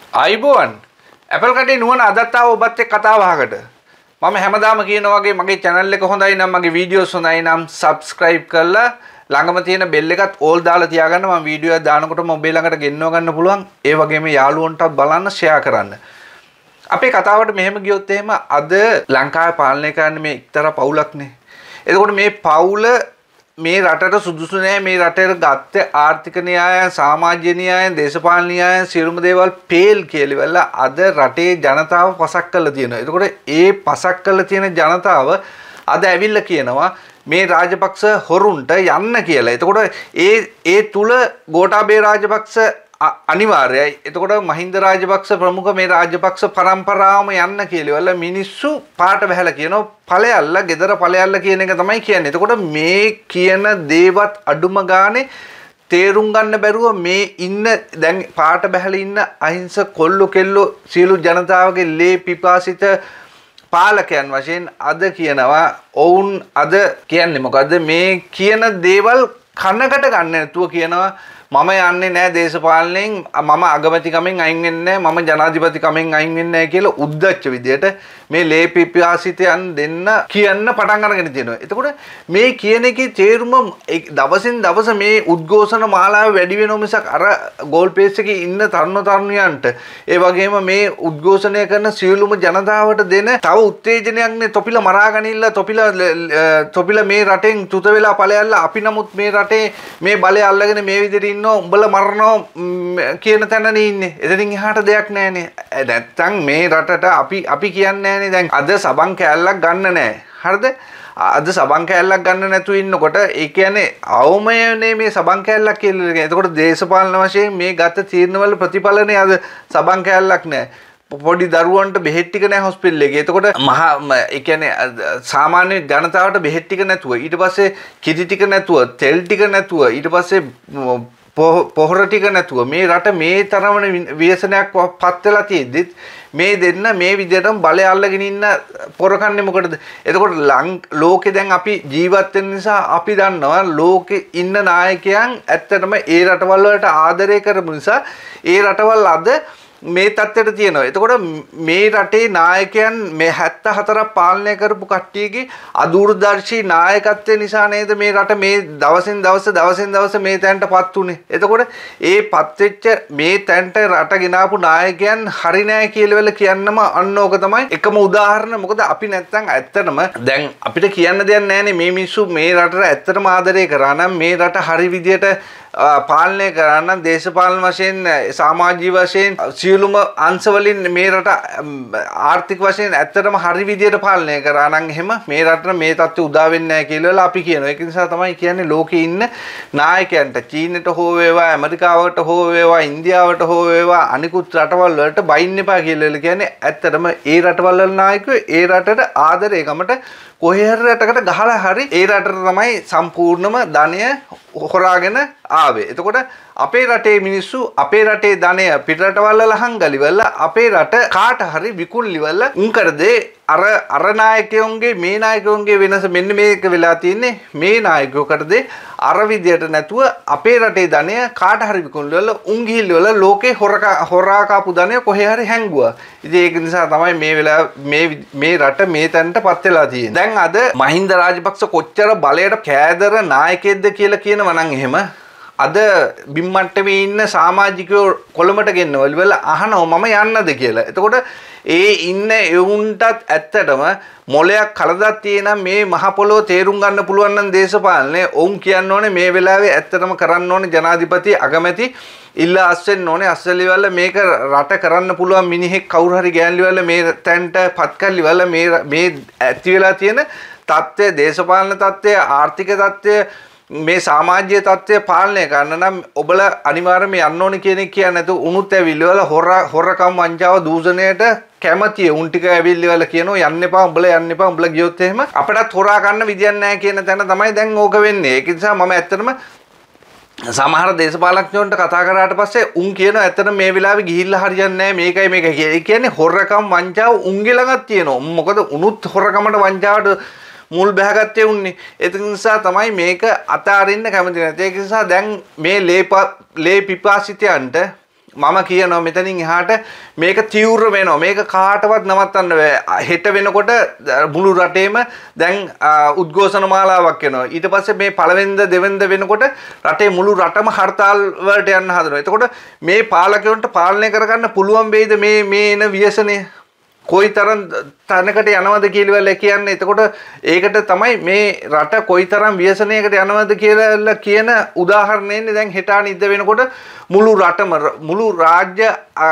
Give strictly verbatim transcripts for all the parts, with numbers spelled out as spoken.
අයිබෝන් Apple Kade නුවණ අදත් ආව ඔබත් එක්ක කතා බහකට මම හැමදාම කියනා වගේ මගේ channel එක හොඳයි නම් මගේ videos හොඳයි නම් subscribe කරලා ළඟම තියෙන bell එකත් all දාලා තියාගන්න මම video එක දානකොට ඔබේ ළඟට ගෙන්නව ගන්න පුළුවන් ඒ වගේම යාළුවන්ටත් බලන්න share කරන්න අපේ කතාවට මෙහෙම ගියොත් එහෙම අද ලංකාවේ පාලනය කරන්නේ මේ එක්තරා පවුලක්නේ එතකොට මේ පවුල මේ රටට සුදුසු නෑ මේ රටේ ගත්ත ආර්ථික න්‍යාය සමාජීය න්‍යාය දේශපාලන න්‍යාය සියලුම දේවල් පේල් කියලා අද රටේ ජනතාව පසක් කරලා තියෙනවා. එතකොට ඒ පසක් කරලා තියෙන ජනතාව අද ඇවිල්ලා කියනවා මේ රාජපක්ෂ හොරුන්ට යන්න කියලා. එතකොට ඒ ඒ තුල ගෝඨාභය රාජපක්ෂ අනිවාර්යයි. එතකොට මහින්ද රාජපක්ෂ ප්‍රමුඛ මේ රාජපක්ෂ පරම්පරාවම යන්න කියලා මිනිස්සු පාට බහැලා කියනවා ඵලයල්ලා ගෙදර ඵලයල්ලා කියන එක තමයි කියන්නේ. එතකොට මේ කියන දේවත් අඩුම ගානේ තේරුම් ගන්න බැරුව මේ ඉන්න දැන් පාට බහැලා ඉන්න අහිංසක කොල්ලෝ කෙල්ලෝ සියලු ජනතාවගේ ලේ පිපාසිත පාලකයන් වශයෙන් අද කියනවා ඔවුන් අද කියන්නේ මොකද්ද මේ කියන දේවල් කනකට ගන්න නැතුව කියනවා මම යන්නේ නැහැ දේශපාලනයෙන් මම අගමැතිකමෙන් අයින් වෙන්නේ නැහැ මම ජනාධිපතිකමෙන් අයින් වෙන්නේ නැහැ කියලා උද්දච්ච විදියට මේ ලේ පිපාසිතයන් දෙන්න කියන්න පටන් අරගෙන තියෙනවා. එතකොට මේ කියන එකේ තේරුම දවසින් දවස මේ උද්ඝෝෂණ මාලාව වැඩි වෙනව මිසක් අර ගෝල් පේස් එකේ ඉන්න තරුණ තරුණියන්ට ඒ වගේම මේ උද්ඝෝෂණය කරන සියලුම ජනතාවට දෙන තව උත්තේජනයක් නේ තොපිල මරාගනින්න තොපිල තොපිල මේ රටෙන් චුත වෙලා ඵලයල්ලා අපි නමුත් මේ රටේ මේ බලය අල්ලගෙන මේ විදිහට උඹල මරනවා කියන තැනනේ ඉන්නේ. එතනින් එහාට දෙයක් නැහැනේ. නැත්තම් මේ රටට අපි අපි කියන්නේ නැහැනේ දැන් අද සබන් කෑල්ලක් ගන්න නැහැ. හරිද? අද සබන් කෑල්ලක් ගන්න නැතුව ඉන්නකොට ඒ කියන්නේ අවමයනේ මේ සබන් කෑල්ලක් කියලා. එතකොට දේශපාලන වශයෙන් මේ ගත තීරණවල ප්‍රතිඵලනේ අද සබන් කෑල්ලක් නැහැ. පොඩි දරුවන්ට බෙහෙත් ටික නැහැ හොස්පිටල් එකේ. එතකොට මහා ඒ කියන්නේ සාමාන්‍ය ජනතාවට බෙහෙත් ටික නැතුව ඊට පස්සේ කිරි ටික නැතුව තෙල් ටික නැතුව ඊට පස්සේ පොහොර ටික නැතුව මේ රට මේ තරමන ව්‍යසනයක් පත් වෙලා තියෙද්දි මේ දෙන්න මේ විදිහටම බලය අල්ලගෙන ඉන්න පොරකන්නේ මොකටද? එතකොට ලෝකේ දැන් අපි ජීවත් වෙන නිසා අපි දන්නවා ලෝකේ ඉන්න නායකයන් ඇත්තටම ඒ රටවල් වලට ආදරය කරපු නිසා ඒ රටවල් අද මේ තත්ත්වයට තියෙනවා. එතකොට මේ රටේ නායකයන් මේ හැත්තෑ හතරක් පාලනය කරපු කට්ටියගේ අදූරදර්ශී නායකත්වය නිසා නේද මේ රට මේ දවසින් දවස දවසින් දවස මේ තැනටපත් උනේ. එතකොට ඒ පත් වෙච්ච මේ තැනට රට ගෙනාපු නායකයන් හරි නෑ කියලා වෙල කියන්නම අන්න ඕක තමයි එකම උදාහරණ. මොකද අපි නැත්තම් ඇත්තටම දැන් අපිට කියන්න දෙයක් නෑනේ මේ මිනිස්සු මේ රටට ඇත්තටම ආදරය කරා නම් මේ රට හරි විදියට පාලනය කරන්න දේශපාලන වශයෙන් සමාජීය වශයෙන් සියලුම අංශ වලින් මේ රට ආර්ථික වශයෙන් ඇත්තටම හරි විදියට පාලනය කරා නම් එහෙම මේ රටට මේ තත්ත්වය උදා වෙන්නේ නැහැ කියලා අපි කියනවා. ඒක නිසා තමයි කියන්නේ ලෝකේ ඉන්න නායකයන්ට චීනෙට හෝ වේවා ඇමරිකාවට හෝ වේවා ඉන්දියාවට හෝ වේවා අනිකුත් රටවල් වලට බයින්න එපා කියලා කියන්නේ ඇත්තටම ඒ රටවල් වල නායකයෝ ඒ රටට ආදරයකමට කොහේ හරි රටකට ගහලා හරි ඒ රටට තමයි සම්පූර්ණම ධනය හොරාගෙන ආවේ. එතකොට අපේ රටේ මිනිස්සු අපේ රටේ ධනය පිටරටවල ලහංගලිවල අපේ රට කාට හරි විකුණලිවල උන් කරදේ අර අර නායකයන්ගේ මේ නායකයන්ගේ වෙනස මෙන්න මේක වෙලා තියෙන්නේ මේ නායකයෝ කරදේ අර විදියට නැතුව අපේ රටේ ධනය කාට හරි විකුණලිවල උන් ගිහිල්වල ලෝකේ හොරකා හොරා කාපු ධනය කොහේ හරි හැංගුවා. ඉතින් ඒක නිසා තමයි මේ වෙලාව මේ මේ රට මේ තැනටපත් වෙලා තියෙන්නේ. දැන් අද මහින්ද රාජපක්ෂ කොච්චර බලයට කෑදර නායකයෙක්ද කියලා කියනවා නම් එහෙම අද බිම්මට්ටමේ ඉන්න සමාජිකයෝ කොළඹට ගෙන්නවල වල අහනවා මම යන්නද කියලා. එතකොට ඒ ඉන්න එවුන්ටත් ඇත්තටම මොලයක් කලදක් තියෙන මේ මහ පොළොව තේරුම් ගන්න පුළුවන් නම් දේශපාලනේ ඔවුන් කියන්න ඕනේ මේ වෙලාවේ ඇත්තටම කරන්න ඕනේ ජනාධිපති අගමැති ඉල්ලා අස්වෙන්න ඕනේ අස්සලිවල මේක රට කරන්න පුළුවන් මිනිහෙක් කවුරු හරි ගෑන්ලිවල මේ තැන්ට පත් කරලිවල මේ මේ ඇති වෙලා තියෙන තත්ත්වය දේශපාලන තත්ත්වය ආර්ථික තත්ත්වය මේ සමාජීය තත්ත්වය පාලනය කරන්න නම් ඔබලා අනිවාර්යයෙන්ම යන්න ඕනේ කියන එක කියන්නේ නැතු උනුත් ඇවිල්ලිවල හොර හොරකම් වංචාව දූෂණයට කැමතියි උන් ටික ඇවිල්ලිවල කියනවා යන්න එපා උඹලා යන්න එපා උඹලා ගියොත් එහෙම අපටත් හොරා ගන්න විදියක් නැහැ කියන තැන තමයි දැන් ඕක වෙන්නේ. ඒක නිසා මම ඇත්තටම සමහර දේශපාලඥයන්ට කතා කරාට පස්සේ උන් කියනවා ඇත්තටම මේ වෙලාවේ ගිහිල්ලා හරියන්නේ නැහැ මේකයි මේකයි කියලා. ඒ කියන්නේ හොරකම් වංචාව උන්ගේ ළඟත් තියෙනවා. මොකද උනුත් හොරකමට වංචාවට මුල් බහගත්තේ උන්නේ. ඒක නිසා තමයි මේක අතාරින්න කැමති නැත්තේ. ඒක නිසා දැන් මේ ලේ ලේ පිපාසිතයන්ට මම කියනවා මෙතනින් එහාට මේක තීව්‍ර වෙනවා. මේක කාටවත් නවත්තන්න බෑ. හෙට වෙනකොට මුළු රටේම දැන් උද්ඝෝෂණ මාලාවක් එනවා. ඊට පස්සේ මේ පළවෙනිද දෙවෙනිද වෙනකොට රටේ මුළු රටම හර්තාල් වලට යන්න හදනවා. එතකොට මේ පාලකයන්ට පාලනය කරගන්න පුළුවන් වෙයිද මේ මේ එන ව්‍යසනය? කොයිතරම් තැනකට යනවද කියලා කියන්නේ. එතකොට ඒකට තමයි මේ රට කොයිතරම් ව්‍යසනයකට යනවද කියලා කියන උදාහරණයනේ දැන් හෙට අනිද්ද වෙනකොට මුළු රටම මුළු රාජ්‍ය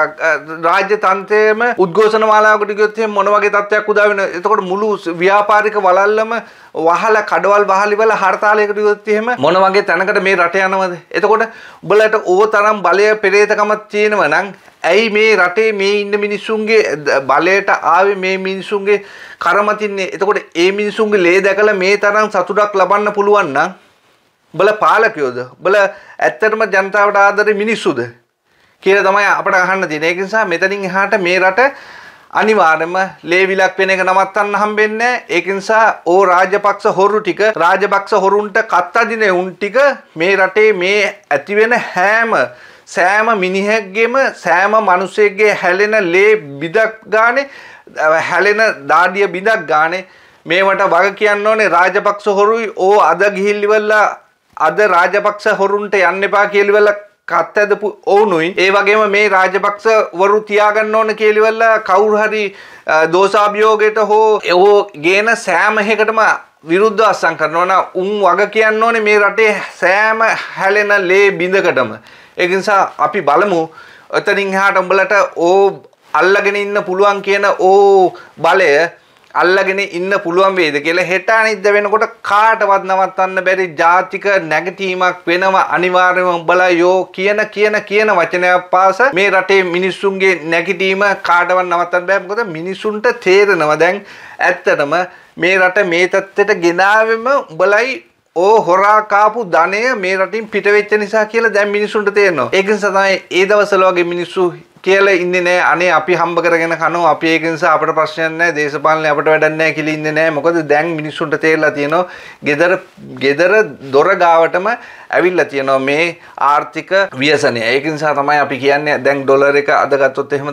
රාජ්‍ය තන්ත්‍රයේම උද්ඝෝෂණ මාලාවකට ගියොත් එහෙනම් මොන වගේ තත්ත්වයක් උදා වෙනවද? එතකොට මුළු ව්‍යාපාරික වලල්ලම වහලා කඩවල් වහලි වල හර්තාලයකට ගියොත් එහෙම මොන වගේ තැනකට මේ රට යනවද? එතකොට උඹලට ඕව තරම් බලය පෙරේතකමක් තියෙනව නම් ඇයි මේ රටේ මේ ඉන්න මිනිස්සුන්ගේ බලයට ආවේ මේ මිනිස්සුන්ගේ කරමතින්නේ? එතකොට ඒ මිනිස්සුන්ගේ ලේ දැකලා මේ තරම් සතුටක් ලබන්න පුළුවන් නම් බල පාලකයෝද? බල ඇත්තටම ජනතාවට ආදරේ මිනිස්සුද කියලා තමයි අපට අහන්න තියෙන්නේ. ඒක නිසා මෙතනින් එහාට මේ රට අනිවාර්යයෙන්ම ලේවිලක් වෙන එක නවත්තන්න හම්බෙන්නේ නැහැ. ඒක නිසා ඕ රාජපක්ෂ හොරු ටික රාජපක්ෂ හොරුන්ට කත් අදින උන් ටික මේ රටේ මේ ඇති වෙන හැම සෑම මිනිහෙක්ගේම සෑම මිනිසෙක්ගේ හැලෙන ලේ බිදක් ගානේ හැලෙන දාඩිය බිදක් ගානේ මේවට වග කියන්න ඕනේ රාජපක්ෂ හොරුයි. ඕ අද ගිහිල්ලිවලා අද රාජපක්ෂ හොරුන්ට යන්න එපා කියලා කත් ඇදපු ඕනුයි. ඒ වගේම මේ රාජපක්ෂ වරු තියාගන්න ඕන කියලා කවුරු හරි දෝෂාභියෝගයට හෝ ඒෝ ගේන සෑම එකකටම විරුද්ධව අස්සම් කරනවා නම් උන් වග කියන්න ඕනේ මේ රටේ සෑම හැලෙන ලේ බිඳකටම. ඒක නිසා අපි බලමු එතනින් එහාට උඹලට ඕ අල්ලගෙන ඉන්න පුළුවන් කියන ඕ බලය අල්ලගෙන ඉන්න පුළුවන් වේද කියලා හෙට අනිද්ද වෙනකොට කාටවත් නවත්තන්න බැරි ජාතික නැගිටීමක් වෙනවා අනිවාර්යයෙන්ම උඹලා යෝ කියන කියන කියන වචනයක් පාස මේ රටේ මිනිස්සුන්ගේ නැගිටීම කාටවත් නවත්තන්න බෑ. මොකද මිනිසුන්ට තේරෙනවා දැන් ඇත්තටම මේ රට මේ තත්ත්වයට ගෙනාවෙම උඹලයි ඕ හොරා කාපු ධනය මේ රටින් පිට වෙච්ච නිසා කියලා දැන් මිනිස්සුන්ට තේරෙනවා. ඒක නිසා තමයි ඒ දවස්වල වගේ මිනිස්සු කියලා ඉන්නේ නැහැ. අනේ අපි හම්බ කරගෙන කනවා. අපි ඒක නිසා අපිට ප්‍රශ්නයක් නැහැ. දේශපාලනේ අපිට වැඩක් නැහැ කියලා ඉන්නේ නැහැ. මොකද දැන් මිනිස්සුන්ට තේරලා තියෙනවා ගෙදර ගෙදර දොර ගාවටම ඇවිල්ලා තියෙනවා මේ ආර්ථික ව්‍යසනය. ඒක නිසා තමයි අපි කියන්නේ දැන් ඩොලර් එක අද ගත්තොත් එහෙම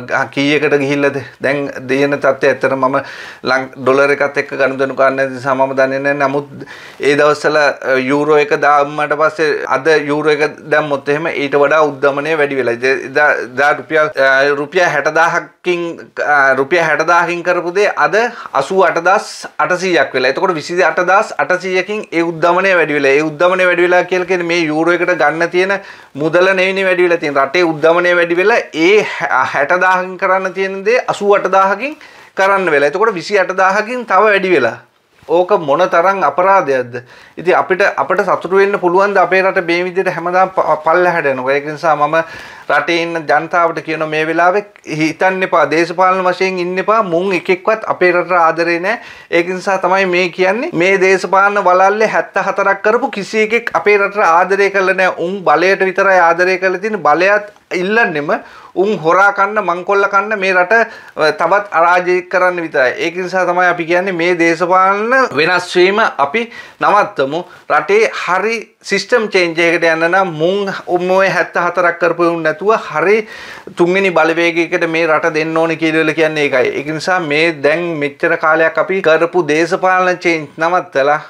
කීයකට ගිහිල්ලාද? දැන් දෙයන තත්ත්වය ඇත්තට මම ඩොලර් එකත් එක්ක ගනුදෙනු කරන්න නිසා මම දන්නේ නැහැ. නමුත් ඒ දවස්වල යූරෝ එක දාම්මට පස්සේ අද යූරෝ එක දැම්මොත් එහෙම ඊට වඩා උද්දමනය වැඩි වෙලා. රුපියල් රුපියල් හැටදාහකින් රුපියල් හැටදාහකින් කරපු දේ අද අසූ අටදාස් අටසීයක් වෙලා. එතකොට විසි අටදාස් අටසීයකින් ඒ උද්දමනය වැඩි වෙලා. ඒ උද්දමනය වැඩි වෙලා කියලා කියන්නේ මේ යූරෝ එකට ගන්න තියෙන මුදල නෙවෙයි වැඩි වෙලා තියෙන. රටේ උද්දමනය වැඩි වෙලා ඒ හැටදාහකින් කරන්න තියෙන දේ අසූ අටදාහකින් කරන්න වෙලා. එතකොට විසි අටදාහකින් තව වැඩි වෙලා. ඕක මොන තරම් අපරාධයක්ද? ඉතින් අපිට අපිට සතුටු වෙන්න පුළුවන් ද අපේ රට මේ විදිහට හැමදාම පල්ලෙහාට යනවා. ඒක නිසා මම රටේ ඉන්න ජනතාවට කියන මේ වෙලාවේ හිතන්න එපා. දේශපාලන වශයෙන් ඉන්න එපා. මුන් එක එක්කවත් අපේ රටට ආදරේ නැහැ. ඒක නිසා තමයි මේ කියන්නේ මේ දේශපාලන වලල්ලේ හැත්තෑ හතරක් කරපු කිසි එකෙක් අපේ රටට ආදරේ කරලා නැහැ. උන් බලයට විතරයි ආදරේ කරලා තියෙන්නේ. බලයත් ඉල්ලන්නෙම උන් හොරා කන්න මංකොල්ල කන්න මේ රට තවත් අරාජික කරන්න විතරයි. ඒක නිසා තමයි අපි කියන්නේ මේ දේශපාලන වෙනස් වීම අපි නවත්තමු. රටේ හරි සිස්ටම් චේන්ජ් එකකට යන්න නම් මුන් ඔය හැත්තෑ හතරක් කරපු උන් නැතුව හරි තුන්වෙනි බලවේගයකට මේ රට දෙන්න ඕනේ කියලා කියන්නේ ඒකයි. ඒක නිසා මේ දැන් මෙච්චර කාලයක් අපි කරපු දේශපාලන චේන්ජ් නවත්තලා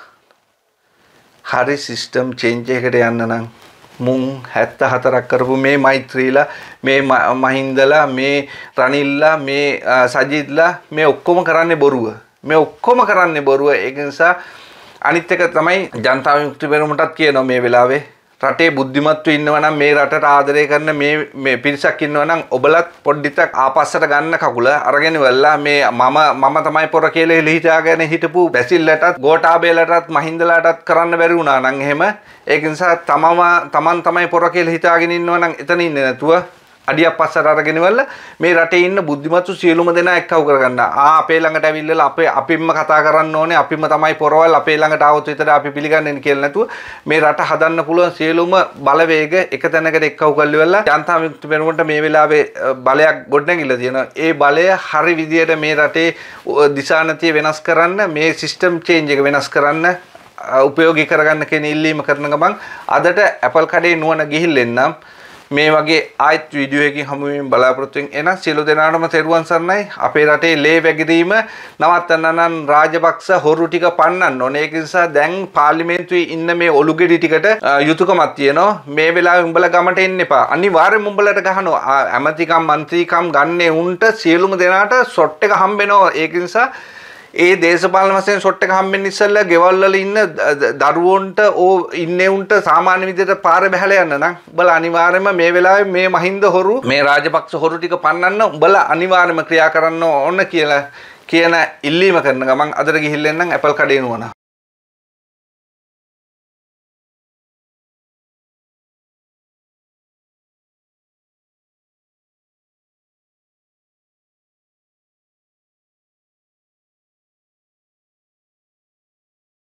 හරි සිස්ටම් චේන්ජ් එකකට යන්න නම් මුන් හැත්තෑ හතරක් කරපු මේ මෛත්‍රීලා මේ මහින්දලා මේ රනිල්ලා මේ සජිත්ලා මේ ඔක්කොම කරන්නේ බොරුව. මේ ඔක්කොම කරන්නේ බොරුව. ඒක නිසා අනිත් එක තමයි ජනතා විමුක්ති පෙරමුණටත් කියනවා මේ වෙලාවේ රටේ බුද්ධිමත්ව ඉන්නවා නම් මේ රටට ආදරය කරන මේ මේ පිරිසක් ඉන්නවා නම් ඔබලත් පොඩ්ඩක් ආපස්සට ගන්න කකුල අරගෙන වෙලා මේ මම මම තමයි පොර කියලා හිතාගෙන හිටපු බැසිල්ලටත් ගෝඨාභයලටත් මහින්දලාටත් කරන්න බැරි වුණා නම් එහෙම ඒක නිසා තමම තමන් තමයි පොර කියලා හිතාගෙන ඉන්නවා නම් එතන ඉන්නේ නැතුව අඩියක් පස්සට අරගෙන ඉවල්ලා මේ රටේ ඉන්න බුද්ධිමත්තු සියලුම දෙනා එක්කව කරගන්න. ආ අපේ ළඟට ඇවිල්ලා අපේ අපින්ම කතා කරන්න ඕනේ. අපින්ම තමයි පොරවල් අපේ ළඟට ආවොත් විතර අපි පිළිගන්නේ කියලා නැතුව මේ රට හදන්න පුළුවන් සියලුම බලවේග එක තැනකට එක්කව කරලා ඉවල්ලා ජනතා විමුක්ති පෙරමුණට මේ වෙලාවේ බලයක් ගොඩනැගිලා තියෙනවා. ඒ බලය හරි විදියට මේ රටේ දිශානතිය වෙනස් කරන්න මේ සිස්ටම් චේන්ජ් එක වෙනස් කරන්න උපයෝගී කරගන්න කියන ඉල්ලීම කරන ගමන් අදට Apple කඩේ නුවණ ගිහිල්ලෙන්නම් මේ වගේ ආයත් වීඩියෝ එකකින් හමු වෙමින් බලාපොරොත්තු වෙන එන සියලු දෙනාටම තෙරුවන් සරණයි. අපේ රටේ ලේ වැගිරීම නවත්තන්න නම් රාජපක්ෂ හොරු ටික පන්නන්න ඕනේ. ඒක නිසා දැන් පාර්ලිමේන්තුවේ ඉන්න මේ ඔලුගෙඩි ටිකට යුතුයකමක් තියෙනවා. මේ වෙලාවේ උඹලා ගමට එන්න එපා. අනිවාර්යෙන්ම උඹලට ගහනවා. ඇමතිකම් මන්ත්‍රීකම් ගන්නේ උන්ට සියලුම දෙනාට ෂොට් එක හම්බෙනවා. ඒක නිසා ඒ දේශපාලන වශයෙන් ෂොට් එක හම්බෙන්න ඉස්සෙල්ලා ගෙවල් වල ඉන්න දරුවන්ට ඕ ඉන්නේ උන්ට සාමාන්‍ය විදිහට පාරේ බහැලා යන්න නම් උඹලා අනිවාර්යයෙන්ම මේ වෙලාවේ මේ මහින්ද හොරු මේ රාජපක්ෂ හොරු ටික පන්නන්න උඹලා අනිවාර්යයෙන්ම ක්‍රියා කරන්න ඕන කියලා කියන ඉල්ලීම කරන ගමන් අදට ගිහිල්ලා එන්නම් ඇපල් කඩේ නුවණ